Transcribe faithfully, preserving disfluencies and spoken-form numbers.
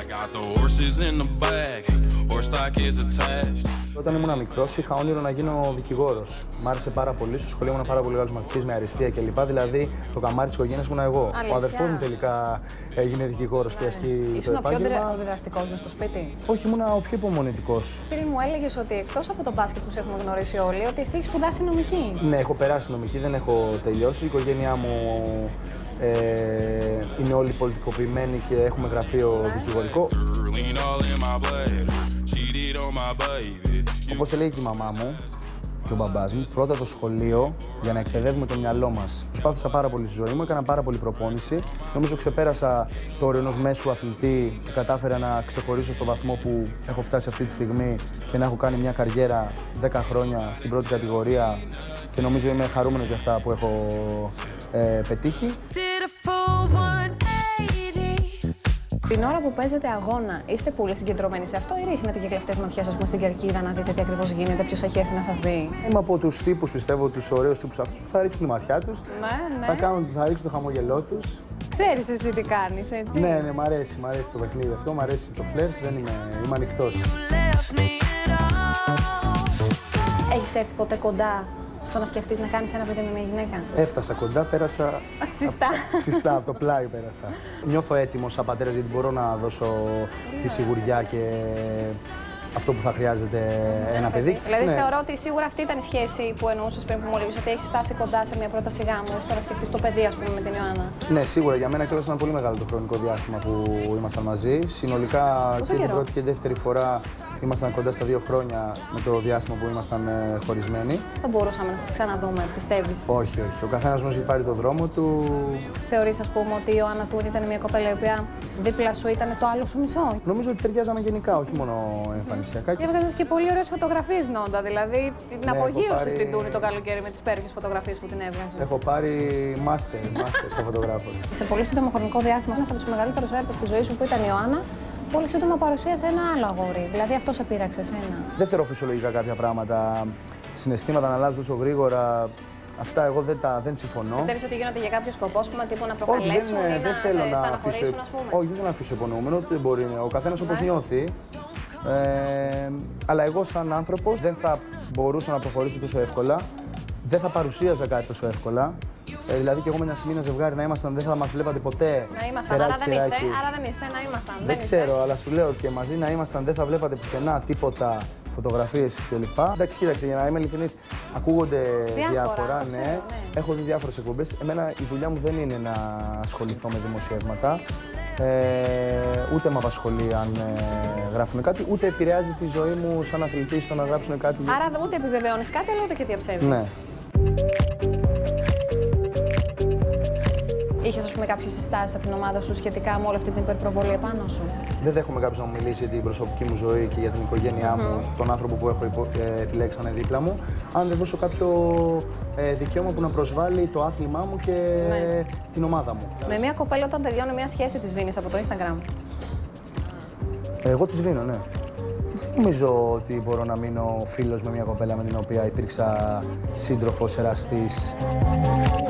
Όταν ήμουν μικρός, είχα όνειρο να γίνω δικηγόρος. Μ' άρεσε πάρα πολύ. Στο σχολείο ήμουν πάρα πολύ καλός μαθητής με αριστεία κλπ. Δηλαδή, το καμάρι της οικογένειας ήμουν εγώ. Αλήθεια. Ο αδερφός μου τελικά έγινε δικηγόρος και ασκεί το επάγγελμα. Ήσουν ο πιο διδραστικός μες στο σπίτι. Όχι, ήμουν ο πιο υπομονετικός. Πριν μου έλεγες ότι εκτός από το μπάσκετ που σε έχουμε γνωρίσει όλοι, ότι εσύ έχεις σπουδάσει νομική. Ναι, έχω περάσει νομική, δεν έχω τελειώσει. Η οικογένειά μου ε, είναι όλοι πολιτικοποιημένοι και έχουμε γραφείο δικηγορικό. Όπως έλεγε και η μαμά μου και ο μπαμπάς μου, πρώτα το σχολείο για να εκπαιδεύουμε το μυαλό μας. Προσπάθησα πάρα πολύ στη ζωή μου, έκανα πάρα πολύ προπόνηση. Νομίζω ξεπέρασα το όριο ενός μέσου αθλητή και κατάφερα να ξεχωρίσω στο βαθμό που έχω φτάσει αυτή τη στιγμή και να έχω κάνει μια καριέρα δέκα χρόνια στην πρώτη κατηγορία και νομίζω είμαι χαρούμενος για αυτά που έχω ε, πετύχει. Την ώρα που παίζετε αγώνα, είστε πολύ συγκεντρωμένοι σε αυτό ή ρίχνετε και κλεφτές ματιές, ας πούμε, στην κερκίδα να δείτε τι ακριβώς γίνεται, ποιος έχει έρθει να σας δει? Είμαι από τους τύπους, πιστεύω, τους ωραίους τύπους αυτούς που θα ρίξουν τη ματιά τους, ναι, ναι. θα, κάνουν, θα ρίξουν το χαμογελό τους. Ξέρεις εσύ τι κάνεις, έτσι? Ναι, ναι, μ' αρέσει, μ' αρέσει το παιχνίδι αυτό, μ' αρέσει το φλερτ, δεν είμαι, είμαι ανοιχτός. Έχεις έρθει ποτέ κοντά στο να σκεφτείς να κάνεις ένα παιδί με μια γυναίκα? Έφτασα κοντά, πέρασα. Ξιστά. Ξιστά, από το πλάι πέρασα. Νιώθω έτοιμος σαν πατέρας γιατί μπορώ να δώσω τη σιγουριά και αυτό που θα χρειάζεται ένα, ένα παιδί. παιδί. Δηλαδή ναι. θεωρώ ότι σίγουρα αυτή ήταν η σχέση που εννοούσες πριν που μου έλεγες ότι έχεις φτάσει κοντά σε μια πρόταση γάμου, στο να σκεφτείς το παιδί, ας πούμε, με την Ιωάννα. Ναι, σίγουρα για μένα κιόλας ήταν πολύ μεγάλο το χρονικό διάστημα που ήμασταν μαζί. Συνολικά Πόσο και καιρό? την πρώτη και δεύτερη φορά ήμασταν κοντά στα δύο χρόνια με το διάστημα που ήμασταν ε, χωρισμένοι. Θα μπορούσαμε να σας ξαναδούμε, πιστεύεις? Όχι, όχι. Ο καθένας μας έχει πάρει το δρόμο του. Θεωρείς, ας πούμε, ότι η Ιωάννα Τούρ ήταν μια κοπέλα η οποία δίπλα σου ήταν το άλλο σου μισό? Νομίζω ότι ταιριάζαμε γενικά, όχι μόνο εμφανισιακά. Και έβγαζες και πολύ ωραίες φωτογραφίες, Νόντα. Δηλαδή την ναι, απογείωσες πάρει... την Τούρη το καλοκαίρι με τις υπέροχες φωτογραφίες που την έβγαζες. Έχω πάρει μάστερ, μάστερ σε φωτογράφος. Σε πολύ σύντομο χρονικό διάστημα, ένας από τους μεγαλύτερους έρωτες στη ζωή σου που ήταν η Ιωάννα, πολύ σύντομα παρουσίασε ένα άλλο αγόρι. Δηλαδή αυτό σε πείραξε εσένα? Δεν θεωρώ φυσιολογικά κάποια πράγματα. Συναισθήματα να αλλάζουν τόσο γρήγορα. Αυτά εγώ δεν, τα, δεν συμφωνώ. Πιστεύεις ότι γίνονται για κάποιο σκοπό, ας πούμε, τύπου να προκαλέσουν ή δεν να θέλω σε να στεναχωρήσουν, ας πούμε? Όχι, δεν θέλω να αφήσω υπονοούμενο, ούτε μπορεί. Ο καθένας ναι. όπως νιώθει. Ε, αλλά εγώ σαν άνθρωπος δεν θα μπορούσα να προχωρήσω τόσο εύκολα. Δεν θα παρουσίαζα κάτι τόσο εύκολα. Ε, δηλαδή και εγώ με ένα σημείο ζευγάρι να ήμασταν, δεν θα μας βλέπατε ποτέ. Να ήμασταν, άρα δεν είστε, άρα δεν είστε, να ήμασταν. Δεν, δεν ξέρω, αλλά σου λέω και μαζί να ήμασταν, δεν θα βλέπατε πουθενά τίποτα, φωτογραφίες κλπ. Εντάξει, κοίταξε, για να είμαι ειλικρινής, ακούγονται διάφορα, διάφορα ναι. ναι. Έχω δει διάφορες εκπομπές. Εμένα η δουλειά μου δεν είναι να ασχοληθώ με δημοσιεύματα. Ε, ούτε με απασχολεί αν ε, γράφουν κάτι, ούτε επηρεάζει τη ζωή μου σαν αθλητή στο να γράψουν κάτι. Άρα ούτε επιβεβαιώνεις κάτι, αλλά ούτε και διαψεύδεις. Ναι. Είχες, ας πούμε, κάποιες συστάσεις από την ομάδα σου σχετικά με όλη αυτή την υπερπροβολή επάνω σου? Δεν δέχομαι κάποιος να μου μιλήσει για την προσωπική μου ζωή και για την οικογένειά mm-hmm. μου, τον άνθρωπο που έχω υπο... ε, επιλέξει να είναι δίπλα μου, αν δεν δώσω κάποιο ε, δικαίωμα που να προσβάλλει το άθλημά μου και ναι. την ομάδα μου. Με μια κοπέλα όταν τελειώνει μια σχέση τη σβήνεις από το Instagram? Εγώ τη σβήνω, ναι. Δεν νομίζω ότι μπορώ να μείνω φίλος με μια κοπέλα με την οποία υπήρξα σύντροφος, εραστής.